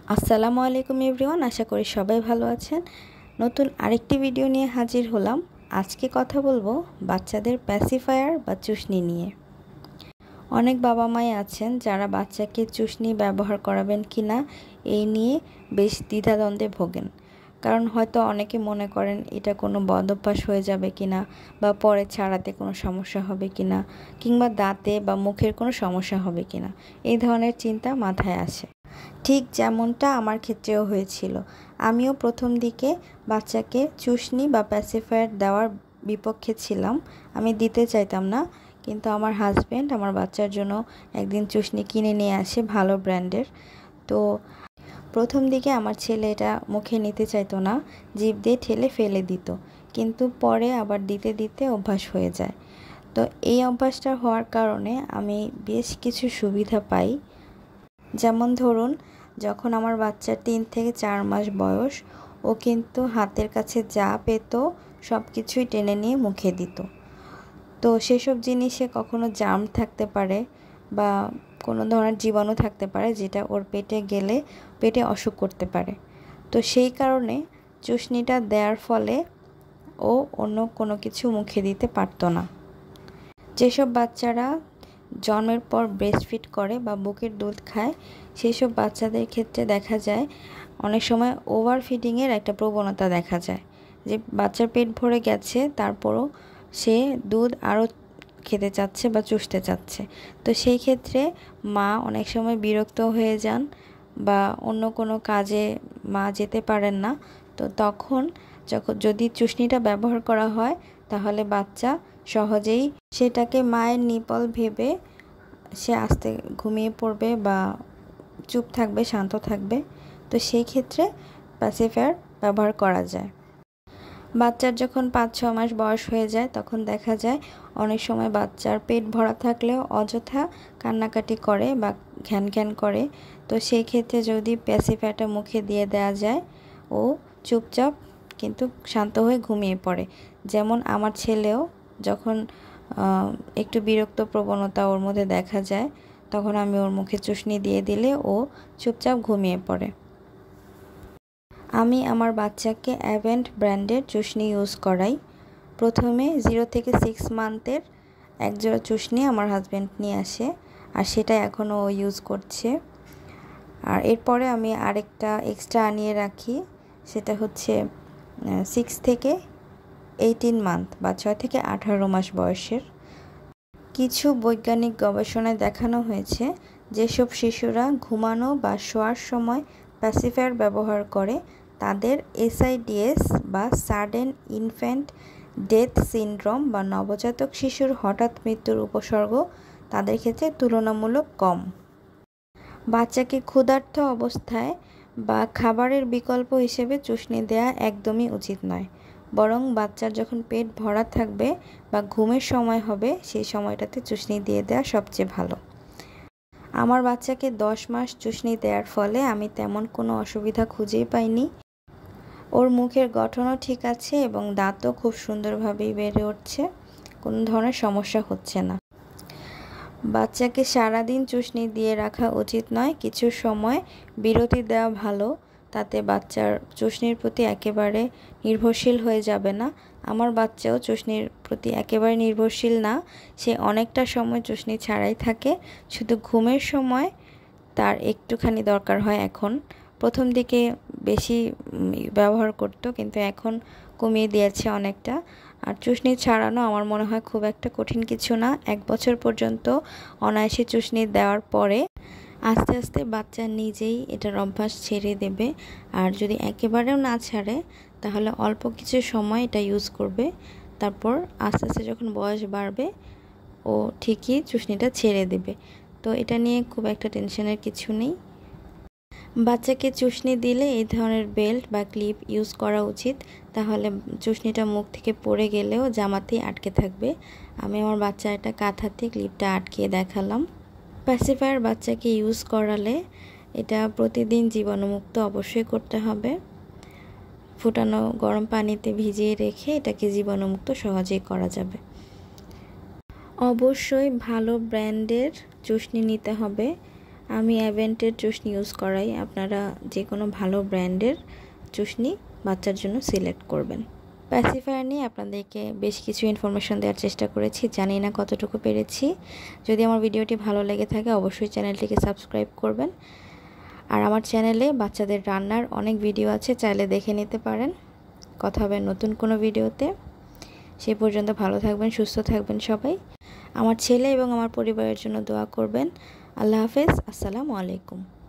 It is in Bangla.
আসসালামু আলাইকুম এভরিওয়ান, আশা করি সবাই ভালো আছেন। নতুন আরেকটি ভিডিও নিয়ে হাজির হলাম। আজকে কথা বলবো বাচ্চাদের প্যাসিফায়ার বা চুষনি নিয়ে। অনেক বাবা মাই আছেন যারা বাচ্চাকে চুষনি ব্যবহার করাবেন কিনা এই নিয়ে বেশ দ্বিধাদ্বন্দ্বে ভোগেন। কারণ হয়তো অনেকে মনে করেন এটা কোনো বদ অভ্যাস হয়ে যাবে কিনা, বা পরে ছাড়াতে কোনো সমস্যা হবে কিনা, কিংবা দাঁতে বা মুখের কোনো সমস্যা হবে কিনা, এই ধরনের চিন্তা মাথায় আসে। ঠিক যেমনটা আমার ক্ষেত্রেও হয়েছিল। আমিও প্রথম দিকে বাচ্চাকে চুষনি বা প্যাসিফায়ার দেওয়ার বিপক্ষে ছিলাম। আমি দিতে চাইতাম না, কিন্তু আমার হাজব্যান্ড আমার বাচ্চার জন্য একদিন চুষনি কিনে নিয়ে আসে ভালো ব্র্যান্ডের। তো প্রথম দিকে আমার ছেলে এটা মুখে নিতে চাইতো না, জিভ দিয়ে ঠেলে ফেলে দিত, কিন্তু পরে আবার দিতে দিতে অভ্যাস হয়ে যায়। তো এই অভ্যাসটা হওয়ার কারণে আমি বেশ কিছু সুবিধা পাই। যেমন ধরুন, যখন আমার বাচ্চার 3 থেকে 4 মাস বয়স, ও কিন্তু হাতের কাছে যা পেত সব কিছুই টেনে নিয়ে মুখে দিত। তো সেসব জিনিসে কখনো জার্ম থাকতে পারে বা কোনো ধরনের জীবাণু থাকতে পারে, যেটা ওর পেটে গেলে পেটে অসুখ করতে পারে। তো সেই কারণে চুষনিটা দেওয়ার ফলে ও অন্য কোনো কিছু মুখে দিতে পারতো না। যেসব বাচ্চারা জন্মের পর ব্রেস্টফিড করে বা বুকের দুধ খায়, সেই সব বাচ্চাদের ক্ষেত্রে দেখা যায় অনেক সময় ওভার ফিডিংয়ের একটা প্রবণতা দেখা যায়, যে বাচ্চার পেট ভরে গেছে তারপরও সে দুধ আরও খেতে চাচ্ছে বা চুষতে চাচ্ছে। তো সেই ক্ষেত্রে মা অনেক সময় বিরক্ত হয়ে যান বা অন্য কোনো কাজে মা যেতে পারেন না। তো তখন যদি চুষনিটা ব্যবহার করা হয়, তাহলে বাচ্চা সহজেই সেটাকে মায়ের নিপল ভেবে সে আস্তে ঘুমিয়ে পড়বে বা চুপ থাকবে, শান্ত থাকবে। তো সেই ক্ষেত্রে প্যাসিফায়ার ব্যবহার করা যায়। বাচ্চার যখন 5-6 মাস বয়স হয়ে যায়, তখন দেখা যায় অনেক সময় বাচ্চার পেট ভরা থাকলেও অযথা কান্নাকাটি করে বা ঘ্যান ঘ্যান করে। তো সেই ক্ষেত্রে যদি প্যাসিফায়ারটা মুখে দিয়ে দেওয়া যায়, ও চুপচাপ কিন্তু শান্ত হয়ে ঘুমিয়ে পড়ে। যেমন আমার ছেলেও যখন একটু বিরক্ত প্রবণতা ওর মধ্যে দেখা যায়, তখন আমি ওর মুখে চুষনি দিয়ে দিলে ও চুপচাপ ঘুমিয়ে পড়ে। আমি আমার বাচ্চাকে অ্যাভেন্ট ব্র্যান্ডের চুষনি ইউজ করাই। প্রথমে 0 থেকে 6 মান্থের একজোড়া চুষনি আমার হাজব্যান্ড নিয়ে আসে, আর সেটা এখনও ও ইউজ করছে। আর এরপরে আমি আরেকটা এক্সট্রা আনিয়ে রাখি, সেটা হচ্ছে 6 থেকে 18 মান্থ বা 6 থেকে 18 মাস বয়সের। কিছু বৈজ্ঞানিক গবেষণায় দেখানো হয়েছে, যেসব শিশুরা ঘুমানো বা শোয়ার সময় প্যাসিফায়ার ব্যবহার করে, তাদের SIDS বা সাডেন ইনফ্যান্ট ডেথ সিনড্রোম বা নবজাতক শিশুর হঠাৎ মৃত্যুর উপসর্গ তাদের ক্ষেত্রে তুলনামূলক কম। বাচ্চাকে ক্ষুধার্ত অবস্থায় বা খাবারের বিকল্প হিসেবে চুষনি দেওয়া একদমই উচিত নয়, বরং বাচ্চার যখন পেট ভরা থাকবে বা ঘুমের সময় হবে, সেই সময়টাতে চুষনি দিয়ে দেওয়া সবচেয়ে ভালো। আমার বাচ্চাকে 10 মাস চুষনি দেওয়ার ফলে আমি তেমন কোনো অসুবিধা খুঁজেই পাইনি। ওর মুখের গঠনও ঠিক আছে এবং দাঁতও খুব সুন্দরভাবেই বেড়ে উঠছে, কোনো ধরনের সমস্যা হচ্ছে না। বাচ্চাকে সারাদিন চুষনি দিয়ে রাখা উচিত নয়, কিছু সময় বিরতি দেওয়া ভালো। তাতে বাচ্চার চুষনির প্রতি একেবারে নির্ভরশীল হয়ে যাবে না। আমার বাচ্চাও চুষনির প্রতি একেবারে নির্ভরশীল না, সে অনেকটা সময় চুষনি ছাড়াই থাকে। শুধু ঘুমের সময় তার একটুখানি দরকার হয়। এখন প্রথম দিকে বেশি ব্যবহার করতো, কিন্তু এখন কমিয়ে দিয়েছে অনেকটা। আর চুষনি ছাড়ানো আমার মনে হয় খুব একটা কঠিন কিছু না। 1 বছর পর্যন্ত অনায়াসে চুষনি দেওয়ার পরে আস্তে আস্তে বাচ্চা নিজেই এটার অভ্যাস ছেড়ে দেবে। আর যদি একেবারেও না ছাড়ে, তাহলে অল্প কিছু সময় এটা ইউজ করবে, তারপর আস্তে আস্তে যখন বয়স বাড়বে ও ঠিকই চুষনিটা ছেড়ে দেবে। তো এটা নিয়ে খুব একটা টেনশনের কিছু নেই। বাচ্চাকে চুষনি দিলে এই ধরনের বেল্ট বা ক্লিপ ইউজ করা উচিত, তাহলে চুষনিটা মুখ থেকে পড়ে গেলেও জামাতেই আটকে থাকবে। আমি আমার বাচ্চার একটা কাঁথাতে ক্লিপটা আটকিয়ে দেখালাম। প্যাসিফায়ার বাচ্চাকে ইউজ করালে এটা প্রতিদিন জীবাণুমুক্ত অবশ্যই করতে হবে। ফুটানো গরম পানিতে ভিজিয়ে রেখে এটাকে জীবাণুমুক্ত সহজেই করা যাবে। অবশ্যই ভালো ব্র্যান্ডের চুষনি নিতে হবে। আমি অ্যাভেন্টের চুষনি ইউজ করাই, আপনারা যে কোনো ভালো ব্র্যান্ডের চুষনি বাচ্চার জন্য সিলেক্ট করবেন। প্যাসিফায়ার নিয়ে আপনাদেরকে বেশ কিছু ইনফরমেশন দেওয়ার চেষ্টা করেছি, জানি না কতটুকু পেরেছি। যদি আমার ভিডিওটি ভালো লেগে থাকে অবশ্যই চ্যানেলটিকে সাবস্ক্রাইব করবেন। আর আমার চ্যানেলে বাচ্চাদের রান্নার অনেক ভিডিও আছে, চাইলে দেখে নিতে পারেন। কথা হবে নতুন কোনো ভিডিওতে। সেই পর্যন্ত ভালো থাকবেন, সুস্থ থাকবেন সবাই। আমার ছেলে এবং আমার পরিবারের জন্য দোয়া করবেন। আল্লাহ হাফেজ। আসসালামু আলাইকুম।